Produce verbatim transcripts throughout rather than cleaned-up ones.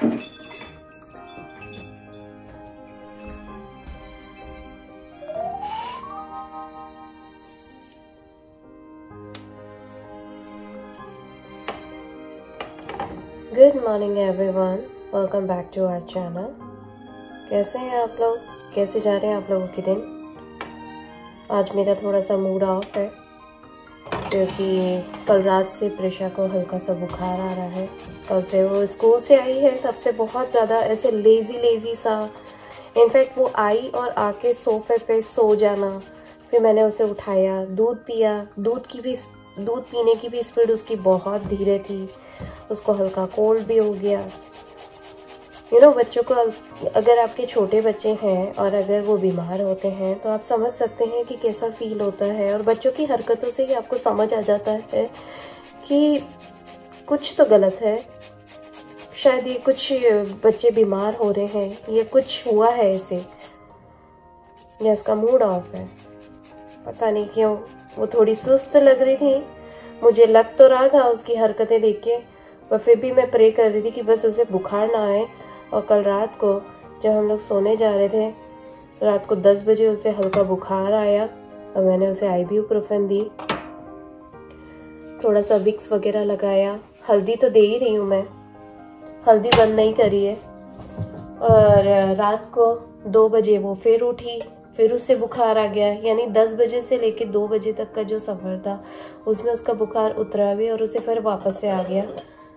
Good morning everyone, welcome back to our channel. कैसे हैं आप लोग? कैसे जा रहे हैं आप लोगों के दिन? आज मेरा थोड़ा सा मूड ऑफ है क्योंकि कल रात से प्रिशा को हल्का सा बुखार आ रहा है। कल से वो स्कूल से आई है तब से बहुत ज़्यादा ऐसे लेजी लेजी सा। इनफैक्ट वो आई और आके सोफे पे सो जाना, फिर मैंने उसे उठाया, दूध पिया। दूध की भी दूध पीने की भी स्पीड उसकी बहुत धीरे थी। उसको हल्का कोल्ड भी हो गया। यू नो, बच्चों को अगर आपके छोटे बच्चे हैं और अगर वो बीमार होते हैं तो आप समझ सकते हैं कि कैसा फील होता है। और बच्चों की हरकतों से ही आपको समझ आ जाता है कि कुछ तो गलत है। शायद ये कुछ बच्चे बीमार हो रहे हैं, ये कुछ हुआ है इसे, या इसका मूड ऑफ है। पता नहीं क्यों वो थोड़ी सुस्त लग रही थी। मुझे लग तो रहा था उसकी हरकतें देख के, पर फिर भी मैं प्रे कर रही थी कि बस उसे बुखार ना आए। और कल रात को जब हम लोग सोने जा रहे थे, रात को दस बजे उसे हल्का बुखार आया और मैंने उसे आइब्यूप्रोफेन दी, थोड़ा सा विक्स वगैरह लगाया। हल्दी तो दे ही रही हूँ मैं, हल्दी बंद नहीं करी है। और रात को दो बजे वो फिर उठी, फिर उससे बुखार आ गया। यानी दस बजे से लेके दो बजे तक का जो सफ़र था उसमें उसका बुखार उतरा भी और उसे फिर वापस से आ गया।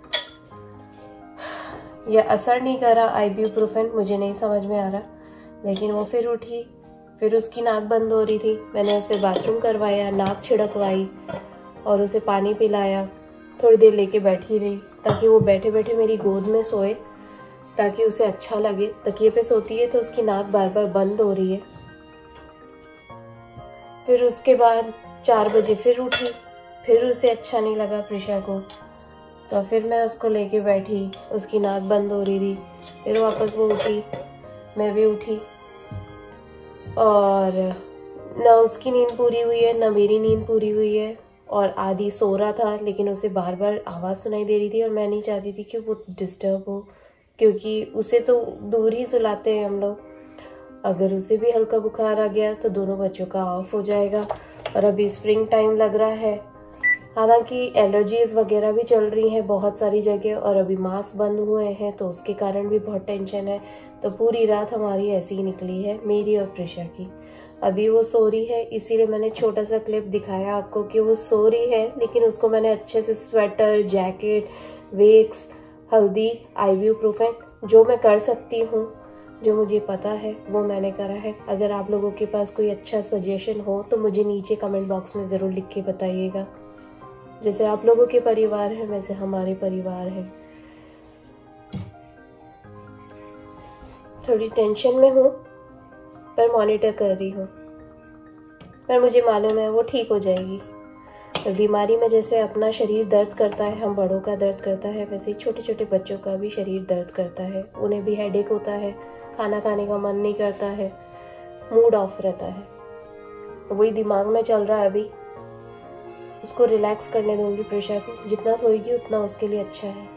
यह असर नहीं करा आइब्यूप्रोफेन, मुझे नहीं समझ में आ रहा। लेकिन वो फिर उठी, फिर उसकी नाक बंद हो रही थी। मैंने उसे बाथरूम करवाया, नाक छिड़कवाई और उसे पानी पिलाया। थोड़ी देर लेके बैठी रही ताकि वो बैठे बैठे मेरी गोद में सोए, ताकि उसे अच्छा लगे। तकिए पे सोती है तो उसकी नाक बार बार बंद हो रही है। फिर उसके बाद चार बजे फिर उठी, फिर उसे अच्छा नहीं लगा प्रिशा को, तो फिर मैं उसको लेके बैठी। उसकी नाक बंद हो रही थी, फिर वापस वो उठी, मैं भी उठी। और न उसकी नींद पूरी हुई है न मेरी नींद पूरी हुई है। और आदि सो रहा था लेकिन उसे बार बार आवाज़ सुनाई दे रही थी और मैं नहीं चाहती थी कि वो डिस्टर्ब हो, क्योंकि उसे तो दूर ही सुलाते हैं हम लोग। अगर उसे भी हल्का बुखार आ गया तो दोनों बच्चों का ऑफ हो जाएगा। और अभी स्प्रिंग टाइम लग रहा है, हालांकि एलर्जीज वगैरह भी चल रही हैं बहुत सारी जगह, और अभी मास्क बंद हुए हैं तो उसके कारण भी बहुत टेंशन है। तो पूरी रात हमारी ऐसी ही निकली है, मेरी और प्रिशा की। अभी वो सो रही है, इसीलिए मैंने छोटा सा क्लिप दिखाया आपको कि वो सो रही है, लेकिन उसको मैंने अच्छे से स्वेटर, जैकेट, विक्स, हल्दी, आइब्यूप्रोफेन, जो मैं कर सकती हूँ, जो मुझे पता है वो मैंने करा है। अगर आप लोगों के पास कोई अच्छा सजेशन हो तो मुझे नीचे कमेंट बॉक्स में ज़रूर लिख के बताइएगा। जैसे आप लोगों के परिवार है वैसे हमारे परिवार है। थोड़ी टेंशन में हूँ पर मॉनिटर कर रही हूँ, पर मुझे मालूम है वो ठीक हो जाएगी। और बीमारी में जैसे अपना शरीर दर्द करता है, हम बड़ों का दर्द करता है, वैसे ही छोटे छोटे बच्चों का भी शरीर दर्द करता है। उन्हें भी हेडेक होता है, खाना खाने का मन नहीं करता है, मूड ऑफ रहता है। तो वही दिमाग में चल रहा है अभी। उसको रिलैक्स करने दूंगी प्रिशा को, जितना सोएगी उतना उसके लिए अच्छा है।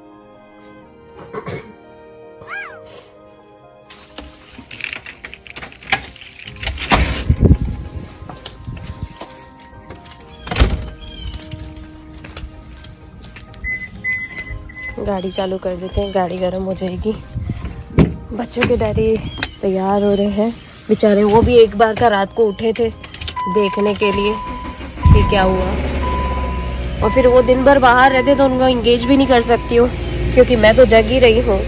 गाड़ी चालू कर देते हैं, गाड़ी गर्म हो जाएगी। बच्चों के डैडी तैयार हो रहे हैं बेचारे, वो भी एक बार का रात को उठे थे देखने के लिए कि क्या हुआ। और फिर वो दिन भर बाहर रहते तो उनको इंगेज भी नहीं कर सकती हूँ क्योंकि मैं तो जग ही रही हूँ।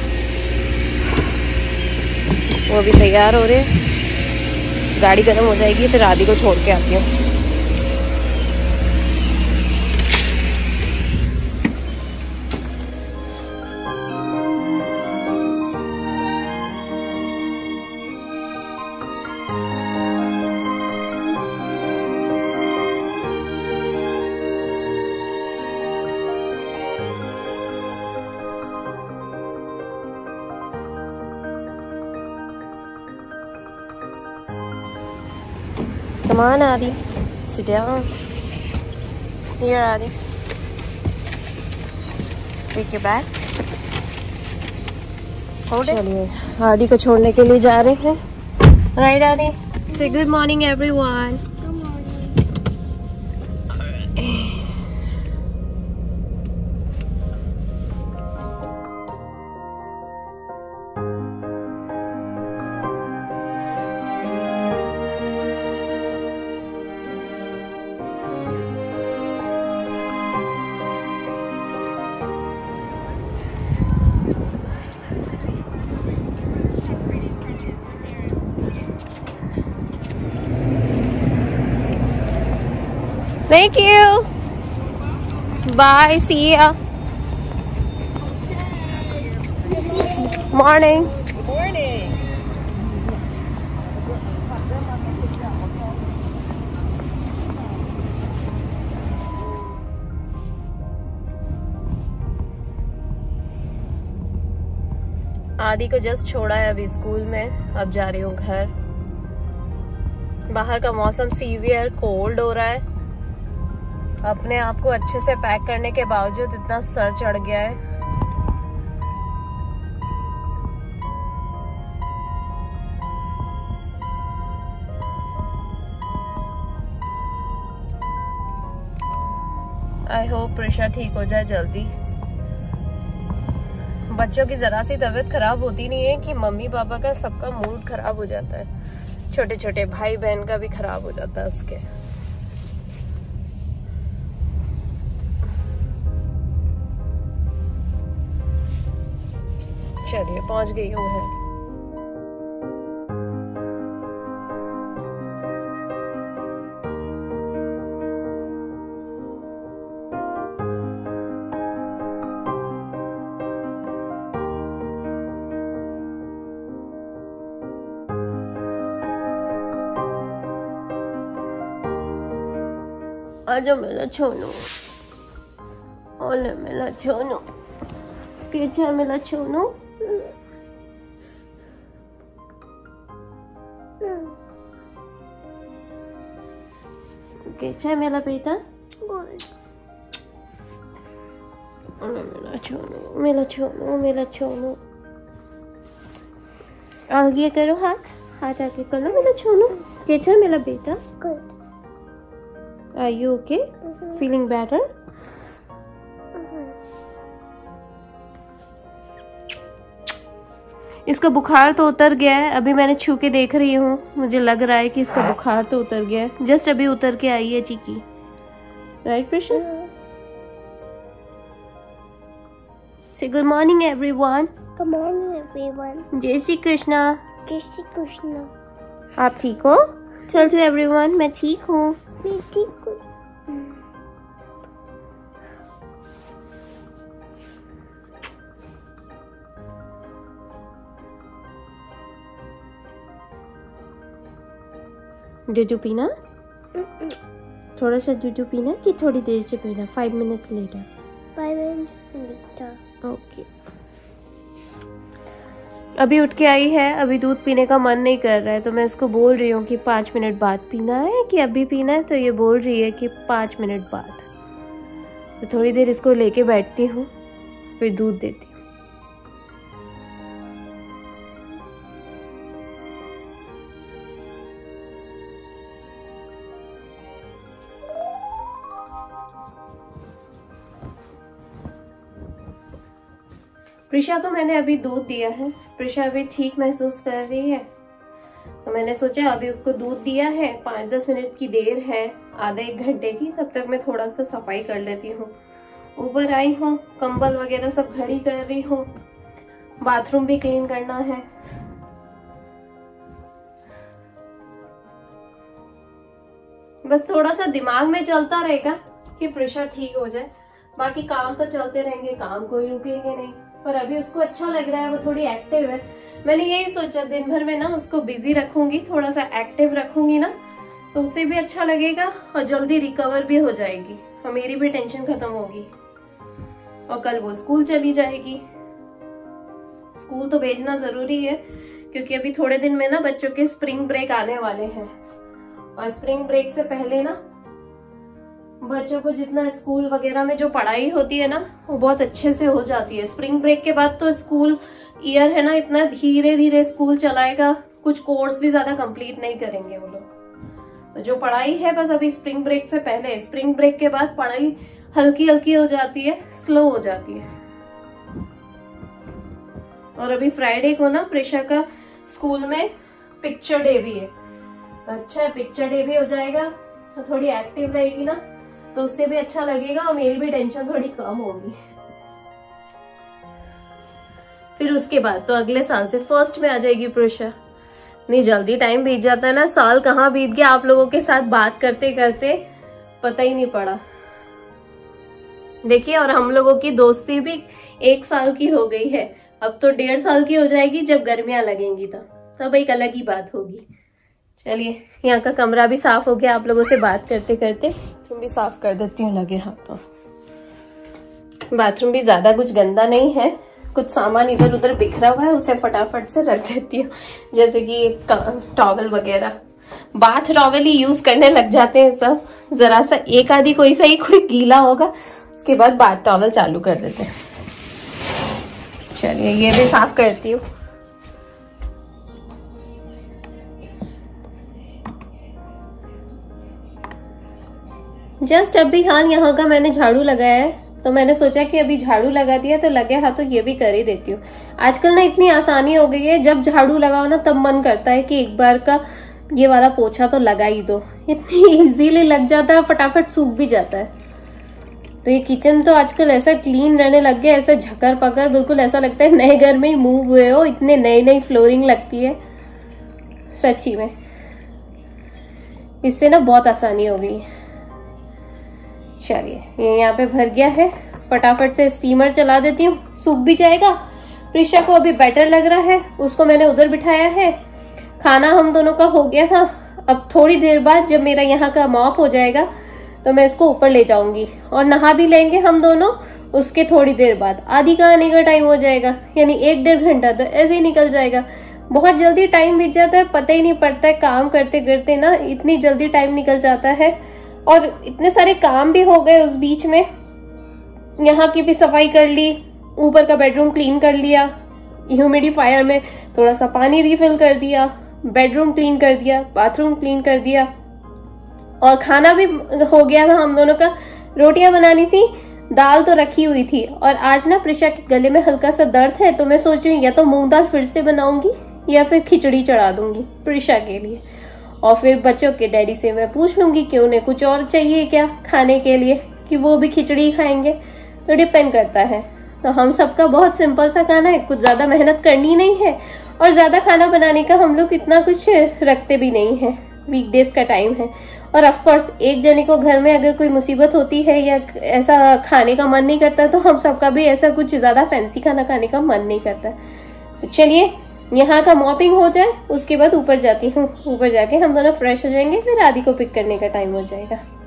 वो भी तैयार हो रहे, गाड़ी गर्म हो जाएगी फिर आदि को छोड़ के आती हूँ। Come on, Adi. Sit down. Here, Adi. Take your bag. चलिए आदि को छोड़ने के लिए जा रहे हैं। Right Aadi, say good morning everyone. Thank you. Bye. See ya. Morning. Morning. आदि को जस्ट छोड़ा है अभी स्कूल में, अब जा रही हूँ घर। बाहर का मौसम सीवियर कोल्ड हो रहा है। अपने आप को अच्छे से पैक करने के बावजूद इतना सर चढ़ गया है। आई होप प्रेशर ठीक हो जाए जल्दी। बच्चों की जरा सी तबीयत खराब होती नहीं है कि मम्मी पापा का सबका मूड खराब हो जाता है। छोटे छोटे भाई बहन का भी खराब हो जाता है उसके। चलिए पहुंच गई हूँ घर। आजा मेरा छोनू, ओले मेरा छोनू, कैसा मेरा छोनू। कैसा है मेरा बेटा? मेरा छोनू, मेरा छोनू, मेरा छोनू। आगे करो हाथ, हाथ आगे करो मेरा छोनू। कैसा है मेरा बेटा? Good. Are you okay? Mm-hmm. Feeling better? इसका बुखार तो उतर गया है। अभी मैंने छू के देख रही हूँ, मुझे लग रहा है कि इसका बुखार तो उतर गया है। जस्ट अभी उतर के आई है cheeky. Right pressure? Say good morning everyone. Good morning everyone. जय श्री कृष्णा। जय श्री कृष्णा। आप ठीक हो? टेल टू एवरीवन मैं ठीक हूँ। मैं ठीक हूँ। दूध पीना? थोड़ा सा दूध पीना कि थोड़ी देर से पीना? Five minutes later. Five minutes later. Okay. अभी उठ के आई है, अभी दूध पीने का मन नहीं कर रहा है, तो मैं इसको बोल रही हूँ कि पाँच मिनट बाद पीना है कि अभी पीना है। तो ये बोल रही है कि पाँच मिनट बाद। तो थोड़ी देर इसको लेके बैठती हूँ, फिर दूध देती हूँ। प्रिशा को मैंने अभी दूध दिया है। प्रिशा अभी ठीक महसूस कर रही है, तो मैंने सोचा अभी उसको दूध दिया है, पाँच दस मिनट की देर है, आधा एक घंटे की, तब तक मैं थोड़ा सा सफाई कर लेती हूँ। ऊपर आई हूँ, कंबल वगैरह सब घड़ी कर रही हूँ, बाथरूम भी क्लीन करना है। बस थोड़ा सा दिमाग में चलता रहेगा कि प्रेशर ठीक हो जाए, बाकी काम तो चलते रहेंगे, काम कोई रुकेंगे नहीं। पर अभी उसको अच्छा लग रहा है, वो थोड़ी एक्टिव है। मैंने यही सोचा दिन भर में ना उसको बिजी रखूंगी, थोड़ा सा एक्टिव रखूंगी ना, तो उसे भी अच्छा लगेगा और जल्दी रिकवर भी हो जाएगी और मेरी भी टेंशन खत्म होगी। और कल वो स्कूल चली जाएगी। स्कूल तो भेजना जरूरी है, क्योंकि अभी थोड़े दिन में ना बच्चों के स्प्रिंग ब्रेक आने वाले हैं, और स्प्रिंग ब्रेक से पहले ना बच्चों को जितना स्कूल वगैरह में जो पढ़ाई होती है ना वो बहुत अच्छे से हो जाती है। स्प्रिंग ब्रेक के बाद तो स्कूल ईयर है ना, इतना धीरे धीरे स्कूल चलाएगा, कुछ कोर्स भी ज्यादा कंप्लीट नहीं करेंगे वो लोग। तो जो पढ़ाई है बस अभी स्प्रिंग ब्रेक से पहले, स्प्रिंग ब्रेक के बाद पढ़ाई हल्की हल्की हो जाती है, स्लो हो जाती है। और अभी फ्राइडे को ना प्रिशा का स्कूल में पिक्चर डे भी है, तो अच्छा है, पिक्चर डे भी हो जाएगा तो थोड़ी एक्टिव रहेगी ना, तो उससे भी अच्छा लगेगा और मेरी भी टेंशन थोड़ी कम होगी। फिर उसके बाद तो अगले साल से फर्स्ट में आ जाएगी प्रिशा। नहीं जल्दी टाइम बीत जाता है ना, साल कहाँ बीत गया आप लोगों के साथ बात करते करते पता ही नहीं पड़ा। देखिए, और हम लोगों की दोस्ती भी एक साल की हो गई है, अब तो डेढ़ साल की हो जाएगी जब गर्मियां लगेंगी तब तब एक अलग ही बात होगी। चलिए, यहाँ का कमरा भी साफ हो गया आप लोगों से बात करते करते, तुम भी साफ कर देती हूँ लगे हाथों। बाथरूम भी ज्यादा कुछ गंदा नहीं है, कुछ सामान इधर उधर बिखरा हुआ है उसे फटाफट से रख देती हूँ, जैसे कि टॉवल वगैरह। बाथ टॉवल ही यूज करने लग जाते हैं सब, जरा सा एक आधी कोई सा ही कोई गीला होगा उसके बाद बाथ टॉवल चालू कर देते हैं। चलिए, ये भी साफ करती हूँ। जस्ट अभी हाँ यहाँ का मैंने झाड़ू लगाया है, तो मैंने सोचा कि अभी झाड़ू लगा दिया तो लगे हाथों ये भी कर ही देती हूँ। आजकल ना इतनी आसानी हो गई है, जब झाड़ू लगाओ ना तब मन करता है कि एक बार का ये वाला पोछा तो लगा ही दो, इतनी इजीली लग जाता है, फटाफट सूख भी जाता है। तो ये किचन तो आजकल ऐसा क्लीन रहने लग गया, ऐसा झकर पकर, बिल्कुल ऐसा लगता है नए घर में ही मूव हुए हो, इतने नई नई फ्लोरिंग लगती है सच्ची में। इससे ना बहुत आसानी हो गई। चलिए, ये यहाँ पे भर गया है, फटाफट से स्टीमर चला देती हूँ, सूख भी जाएगा। प्रिशा को अभी बेटर लग रहा है, उसको मैंने उधर बिठाया है। खाना हम दोनों का हो गया था, अब थोड़ी देर बाद जब मेरा यहाँ का मॉप हो जाएगा तो मैं इसको ऊपर ले जाऊंगी और नहा भी लेंगे हम दोनों। उसके थोड़ी देर बाद आदि का आने का टाइम हो जाएगा, यानी एक डेढ़ घंटा तो ऐसे ही निकल जाएगा। बहुत जल्दी टाइम बीत जाता है, पता ही नहीं पड़ता है, काम करते करते ना इतनी जल्दी टाइम निकल जाता है। और इतने सारे काम भी हो गए उस बीच में, यहाँ की भी सफाई कर ली, ऊपर का बेडरूम क्लीन कर लिया, ह्यूमिडिफायर में थोड़ा सा पानी रिफिल कर दिया, बेडरूम क्लीन कर दिया, बाथरूम क्लीन कर दिया, और खाना भी हो गया था हम दोनों का। रोटियां बनानी थी, दाल तो रखी हुई थी, और आज ना प्रिशा के गले में हल्का सा दर्द है, तो मैं सोच रही हूँ या तो मूंग दाल फिर से बनाऊंगी या फिर खिचड़ी चढ़ा दूंगी प्रिशा के लिए। और फिर बच्चों के डैडी से मैं पूछ लूंगी कि उन्हें कुछ और चाहिए क्या खाने के लिए, कि वो भी खिचड़ी खाएंगे, तो डिपेंड करता है। तो हम सबका बहुत सिंपल सा खाना है, कुछ ज्यादा मेहनत करनी नहीं है, और ज्यादा खाना बनाने का हम लोग इतना कुछ रखते भी नहीं है, वीकडेज का टाइम है। और ऑफ कोर्स एक जने को घर में अगर कोई मुसीबत होती है या ऐसा खाने का मन नहीं करता, तो हम सबका भी ऐसा कुछ ज्यादा फैंसी खाना खाने का मन नहीं करता। तो चलिए, यहाँ का मॉपिंग हो जाए, उसके बाद ऊपर जाती हूँ, ऊपर जाके हम दोनों फ्रेश हो जाएंगे, फिर आदि को पिक करने का टाइम हो जाएगा।